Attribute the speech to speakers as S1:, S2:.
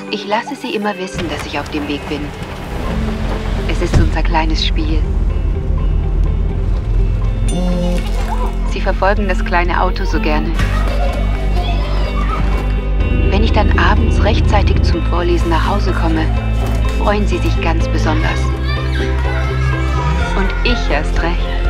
S1: Ich lasse sie immer wissen, dass ich auf dem Weg bin. Es ist unser kleines Spiel. Sie verfolgen das kleine Auto so gerne. Wenn ich dann abends rechtzeitig zum Vorlesen nach Hause komme, freuen sie sich ganz besonders. Und ich erst recht.